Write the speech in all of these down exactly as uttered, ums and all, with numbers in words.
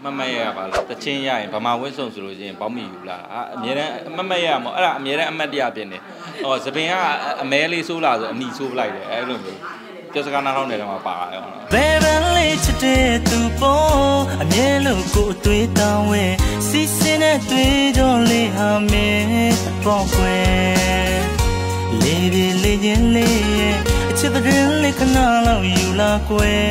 မမရပါလားတချင်းရရင်ဗမာဝင်းစုံဆိုလို့ချင်းပေါင်းမိယူလားအမြဲတမ်းမမရမို့အဲ့ဒါအမြဲတမ်းအမတ်တရားပြင်တယ်ဟောသပင်ကအမဲလေးဆိုးလာဆိုအနီဆိုးပလိုက်တယ်အဲ့လိုမျိုးကျော်စကားနားထောင်နေတယ်မှာပါရောဘယ်ဘန်လေးချစ်တဲ့သူပေါ်အမြဲလို့ကိုအသွေးတောင်းဝဲစီစင်းတဲ့တွေ့ကြောလေးဟာမင်းပေါ့ကွယ်လေးပြေးလေးချင်းလေးရဲ့အချစ်တဲ့လေးခဏလောက်ယူလာကွယ်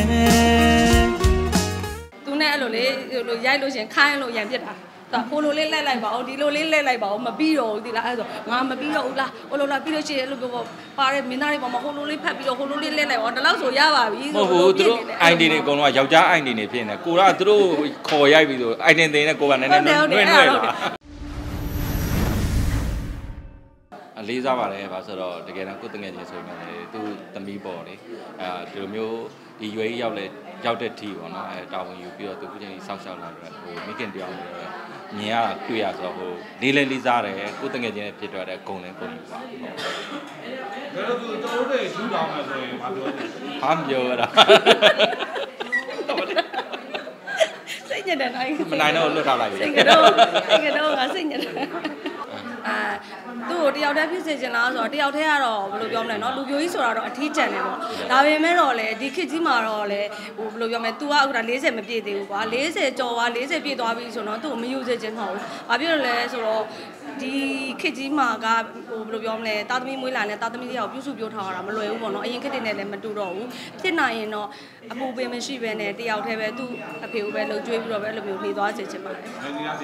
သူနဲ့အဲ့လိုလေဟိုရိုက်လို့ရှင်ခိုင်းလို့ရံပြစ်တာဟိုလိုလေးလိုက်လိုက်ပါဦးဒီလိုလေးလိုက်လိုက်ပါဦးမပြီးတော့ဘူးဒီလားအဲ့ဆိုငါမပြီးတော့ဘူးလားဟိုလိုလားပြီးလို့ရှိရင်အဲ့လိုပြောပါတဲ့မင်းသားတွေပေါ်မှာဟိုလိုလေးဖတ်ပြီးတော့ဟိုလိုလေးလက်လိုက်ပါဒီလောက်ဆိုရပါပြီဆိုဟုတ်ဘူးသူတို့ အိုင်ဒီ တွေအကုန်လုံးကယောက်ျား အိုင်ဒီ တွေဖြစ်နေကိုကသူတို့ခေါ်ရိုက်ပြီးဆို အိုင်ဒီ တင်နဲ့ကိုကနည်းနည်းနှွဲ့နှွဲ့လာအလေးစားပါတယ်ဗာဆိုတော့တကယ်တော့ကိုယ်တငယ်ချင်းဆိုရင်လည်းသူသမီးပေါ်လေအဲဒီလိုမျိုးဒီရွေးရောက်လဲရောက်တဲ့ထီပေါ့နော်အဲတာဝန်ယူပြီးတော့သူခုချိန်ကြီးစောင့်ရှောက်လာတော့ဟိုမိခင်တရားတွေမြင်ရတာတွေ့ရဆိုတော့ဟိုလေးလေးလေးစားတယ်ကိုယ်တငယ်ချင်းနဲ့ဖြစ်တော့တဲ့ဂုံလဲဂုံယူပါဟုတ်ဒါတော့သူတော်တို့တွေထူတောင်းမယ်ဆိုရင်မပြောဘူးဟာမပြောရတာစိတ်ညစ်တယ်နိုင်မနိုင်တော့လွတ်ထားလိုက်ပြီစိတ်ကတော့စိတ်ကတော့ငါစိတ်ညစ်တယ်အာသူ့ကိုတယောက်တည်းဖြစ်စေချင်လားဆိုတော့တယောက်တည်းကတော့ဘယ်လိုပြောမလဲเนาะလူပြိုကြီးဆိုတာတော့အထီးကျန်တယ်ပေါ့ဒါပေမဲ့တော့လေဒီခေတ်ကြီးမှာတော့လေဟိုဘယ်လိုပြောမလဲ तू ကအခုဒါ၄၀မပြည့်သေးဘူးကွာ၄၀ကျော်သွား၄၀ပြည့်သွားပြီဆိုတော့သူ့ကိုမယူစေချင်တော့ဘူးဘာဖြစ်လို့လဲဆိုတော့ဒီခေတ်ကြီးမှာကဟိုဘယ်လိုပြောမလဲတာသမီမွေးလာနဲ့တာသမီတွေကိုပြုစုပြောထားရတာမလွယ်ဘူးပေါ့နော်အရင်ခေတ်တွေနဲ့လည်းမတူတော့ဘူးဖြစ်နိုင်ရင်တော့အပူပင်မရှိဘဲနဲ့တယောက်တည်းပဲသူ့အဖေကိုပဲလှုပ်ကြွေးပြီးတော့ပဲအဲ့လိုမျိုးနေသွားစေချင်ပါတယ်နေရစီ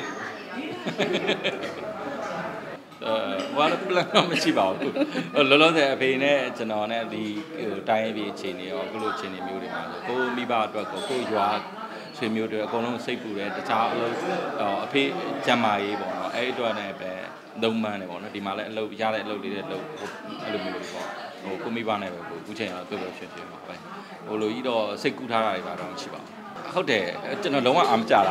အဲဘာလို့ plan မရှိပါဘူးလောလောဆယ်အဖေနဲ့ကျွန်တော်နဲ့ဒီဟိုတိုင်းပြည်အခြေအနေရောအခုလိုအခြေအနေမျိုးတွေမှာဆိုကိုမိဘအတွက်ကိုကိုရွာဆွေမျိုးတွေအကုန်လုံးစိတ်ပူတယ်တခြားအလုပ်အဖေကျမ်းမာရေးပေါ့နော်အဲ့အတွက်နဲ့ပဲလုံမှန်းတယ်ပေါ့နော်ဒီမှာလည်းအလုပ်ရတဲ့အလုပ်လေးတွေလုပ်အဲ့လိုမျိုးတွေပေါ့ဟိုကိုမိဘနဲ့ပဲကိုအခုချိန်တော့ပြောပြောရွှင်ရွှင်ပါပဲဟိုလိုကြီးတော့စိတ်ကူးထားတာတွေပါတော့မရှိပါဘူးဟုတ်တယ်ကျွန်တော်လုံးဝအားမကြတာ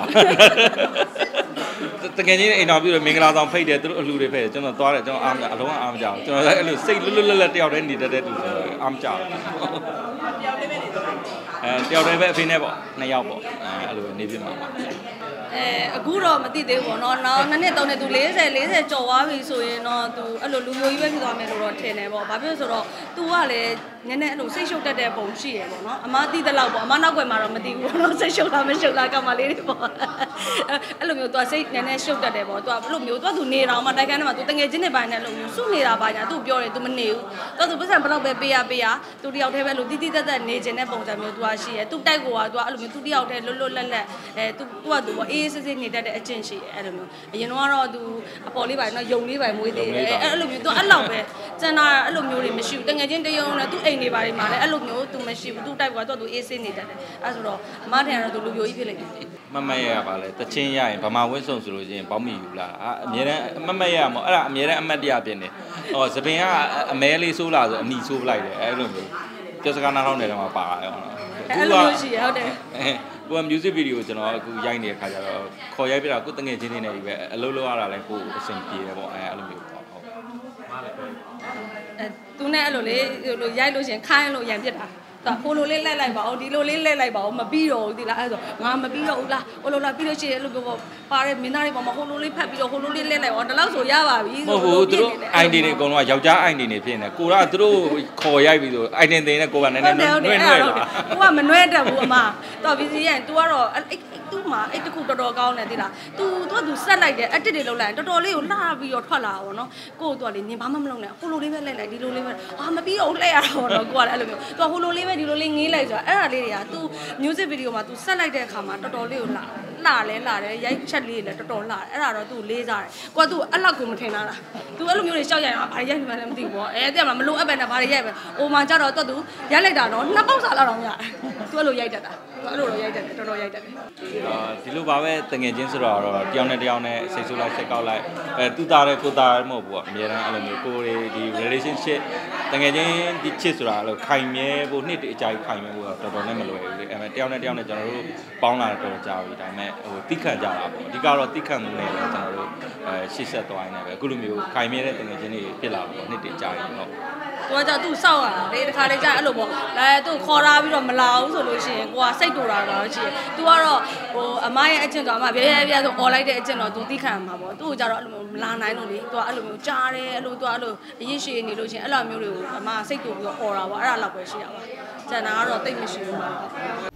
တကယ်ကြီးအိမ်တော်ပြီးတော့မင်္ဂလာဆောင်ဖိတ်တယ်သူတို့အလှူတွေဖိတ်တယ်ကျွန်တော်သွားတယ်ကျွန်တော်အားမအလုံးဝအားမကြဘူးကျွန်တော်လည်းအဲ့လိုစိတ်လွတ်လွတ်လပ်လပ်တယောက်တည်းနေတတ်တဲ့သူဆိုတော့အားမကြဘူးတယောက်တည်းပဲနေတော့အဲတယောက်တည်းပဲအဖေနဲ့ပေါ့နှစ်ယောက်ပေါ့အဲအဲ့လိုနေပြမှာပါအဲအခုတော့မသိသေးဘူးပေါ့နော်နောက်နှစ်နှစ်သုံးနှစ်သူ၄၀ ၄၀ကျော်သွားပြီဆိုရင်တော့သူအဲ့လိုလူမျိုးကြီးပဲဖြစ်သွားမယ်လို့တော့ထင်တယ်ပေါ့ဘာဖြစ်လို့ဆိုတော့သူကလည်းနည်းနည်းအဲ့လိုစိတ်ရှုပ်တတ်တဲ့ပုံရှိရပေါ့နော်အမသိတဲ့လောက်ပေါ့အမနောက်ွယ်မှာတော့မသိဘူးပေါ့နော်စိတ်ရှုပ်လားမရှုပ်လားကမလေးတွေပေါ့အဲ့လိုမျိုးသူကစိတ်နည်းနည်းရှုပ်တတ်တယ်ပေါ့သူကအဲ့လိုမျိုးသူကသူနေတော့မှတိုက်ခန်းထဲမှာသူတငယ်ချင်းတွေပိုင်းနဲ့အဲ့လိုမျိုးစုနေတာပါညာသူပြောတယ်သူမနေဘူးသူကသူပတ်စံဘလောက်ပဲပေးရပေးရသူတယောက်တည်းပဲလို့တိတိတက်တက်နေခြင်းတဲ့ပုံစံမျိုးသူကရှိရသူတိုက်ကိုကသူကအဲ့လိုမျိုးသူတယောက်တည်းလွတ်လွတ်လပ်လပ်အဲသူသူကသူပေါ့အေးအေးဆေးဆေးနေတတ်တဲ့အကျင့်ရှိအဲ့လိုမျိုးအရင်တော့သူအပေါ်လေးပိုင်းတော့ယုံလေးပိုင်းမွေးသေးတယ်အဲ့လိုမျိုးသူအဲ့လောက်ပဲကျန်တာအဲ့လိုမျိုးတွေမရှိဘူးတငယ်ချင်းတယုံနဲ့သူအိမ်နေပါတယ်မှာလည်းအဲ့လိုမျိုးသူမရှိဘူးသူတိုက်ကွာသူကသူအေးဆေးနေတတ်တယ်အဲ့ဆိုတော့အမထင်ကတော့သူလူပြိုကြီးဖြစ်လိမ့်မယ်မမရပါလေတချင်းရရင်ဗမာဝင်းစုံဆိုလို့ချင်းပေါင်းမိယူလားအမြဲတမ်းမမရမို့အဲ့ဒါအမြဲတမ်းအမတ်တရားပြင်တယ်ဟောသပင်ကအမဲလေးဆိုးလာဆိုအနီဆိုးပလိုက်တယ်အဲ့လိုမျိုးကျော်စကားနားထောင်နေတယ်မှာပါရောအဲ့လိုမျိုးရှိရဟုတ်တယ်ကိုက music video ကျွန်တော်အခုရိုက်နေတဲ့ခါကျတော့ခေါ်ရိုက်ပြတာကိုတငယ်ချင်းတွေနဲ့ကြီးပဲအလုပ်လုပ်ရတာလဲကိုအဆင်ပြေတယ်ပေါ့အဲအဲ့လိုမျိုးပေါ့ဟုတ်အဲသူနဲ့အဲ့လိုလေဟိုရိုက်လို့ရှင်ခိုင်းလို့ရံပြစ်တာဟိုလိုလေးလိုက်လိုက်ပါဦးဒီလိုလေးလိုက်လိုက်ပါဦးမပြီးတော့ဘူးဒီလားအဲ့ဆိုငါမပြီးတော့ဘူးလားဟိုလိုလားပြီးလို့ရှိရင်အဲ့လိုပြောပါတဲ့မင်းသားတွေပေါ်မှာဟိုလိုလေးဖတ်ပြီးတော့ဟိုလိုလေးလက်လိုက်ပါဒီလောက်ဆိုရပါပြီဆိုဟုတ်ဘူးသူတို့ အိုင်ဒီ တွေအကုန်လုံးကယောက်ျား အိုင်ဒီ တွေဖြစ်နေကိုကသူတို့ခေါ်ရိုက်ပြီးဆို အိုင်ဒီ တင်နဲ့ကိုကနည်းနည်းနှွဲ့နှွဲ့လာကိုကမနှွဲ့တတ်ဘူးအမတော်ပြီစီရင် तू ကတော့အဲ့သူ့မှာအဲ့တခုတော်တော်ကောင်းတယ်သိလား तू သူက तू ဆက်လိုက်တယ်အတစ်တွေလောက်လိုက်တော်တော်လေးကိုလှပြီးတော့ထွက်လာတာပေါ့နော်ကိုက तू ကလေနင်ဘာမှမလုပ်နဲ့ဟိုလိုလေးပဲလိုက်လိုက်ဒီလိုလေးပဲအာမပြီးတော့လှည့်ရတာပေါ့နော်ကိုကလည်းအဲ့လိုမျိုး तू ဟိုလိုလေးပဲဒီလိုလေးငေးလိုက်ဆိုအဲ့ဒါလေးတွေက तू music video မှာ तू ဆက်လိုက်တဲ့အခါမှာတော်တော်လေးကိုလှလှလဲလှတယ်ရိုက်ချက်လေးလည်းတော်တော်လှတယ်အဲ့ဒါတော့ तू လေးစားတယ်ကိုက तू အဲ့လောက်ကိုမထင်တာလား तू အဲ့လိုမျိုးတွေရှောက်ရရင်ဘာရိုက်မှလည်းမသိဘူးပေါ့အဲတဲ့မှာမလို့အပ်ပဲနဲ့ဘာတွေရိုက်ပဲအိုမှာကြတော့ तू သူရိုက်လိုက်တာတော့နှစ်ပေါက်စာလောက်တော့ရတယ် तू အဲ့လိုရိုက်တတ်တာ तू အဲ့လိုတော့ရိုက်တတ်တယ်တော်တော်ရိုက်တတ်တယ်အာဒီလိုပါပဲတငယ်ချင်းဆိုတော့တယောက်နဲ့တယောက်နဲ့စိတ်ဆိုးလိုက်စိတ်ကောက်လိုက်အဲသူသားတဲ့ကိုသားမဟုတ်ဘူးပေါ့အများအားအဲ့လိုမျိုးကိုတွေဒီ relationship တငယ်ချင်းဒီချစ်ဆိုတာအဲ့လိုခိုင်မြဲဖို့နှစ်တအကြာကြီးခိုင်မြဲဖို့တော်တော်နဲ့မလွယ်ဘူးလေအဲတယောက်နဲ့တယောက်နဲ့ကျွန်တော်တို့ပေါင်းလာတော့တော်ကြာပြီဒါပေမဲ့ဟိုတိခတ်ကြတာပေါ့အဓိကတော့တိခတ်မှုနဲ့ကျွန်တော်တို့အဲရှေ့ဆက်သွားနေတယ်ပဲအခုလိုမျိုးခိုင်မြဲတဲ့တငယ်ချင်းတွေဖြစ်လာတော့နှစ်တအကြာကြီးဟုတ်သူကကြောင့်သူ့စောက်ရတာလေတခါလေကြာအဲ့လိုပေါ့အဲသူ့ခေါ်လာပြီးတော့မလာဘူးဆိုလို့ရှိရင်ကိုကစိတ်တူတာတော့ရှိတယ်သူကတော့ဟိုအမရဲ့အကျင့်တော့အမပြဲပြဲဆိုអော်လိုက်တဲ့အကျင့်တော့သူသိခံမှာပေါ့သူ့ကိုကြတော့အဲ့လိုမလာနိုင်လို့လေသူကအဲ့လိုမျိုးကြားတယ်အဲ့လိုသူကအဲ့လိုအရင်ရှိနေလို့ရှိရင်အဲ့လိုမျိုးတွေကိုအမစိတ်တူပြီးတော့អော်တာပေါ့အဲ့ဒါလောက်ပဲရှိရပါကျန်တာကတော့တိတ်မရှိဘူး